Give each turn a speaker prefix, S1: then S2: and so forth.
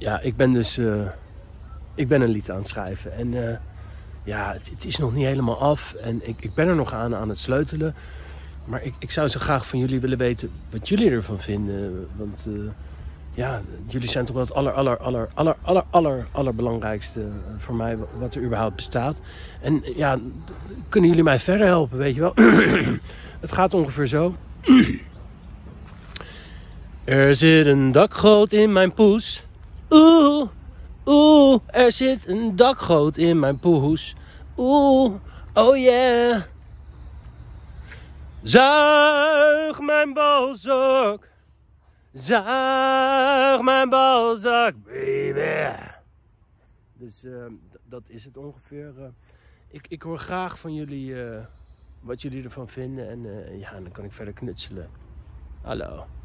S1: Ja, ik ben dus ik ben een lied aan het schrijven. En ja, het is nog niet helemaal af. En ik ben er nog aan het sleutelen. Maar ik zou zo graag van jullie willen weten wat jullie ervan vinden. Want ja, jullie zijn toch wel het allerbelangrijkste voor mij wat er überhaupt bestaat. En ja, kunnen jullie mij verder helpen, weet je wel? Het gaat ongeveer zo. Er zit een dakgoot in mijn poes. Oeh, oeh, er zit een dakgoot in mijn poes. Oeh, oh yeah. Zuig mijn balzak. Zuig mijn balzak, baby. Dus dat is het ongeveer. Ik hoor graag van jullie wat jullie ervan vinden. En ja, dan kan ik verder knutselen. Hallo.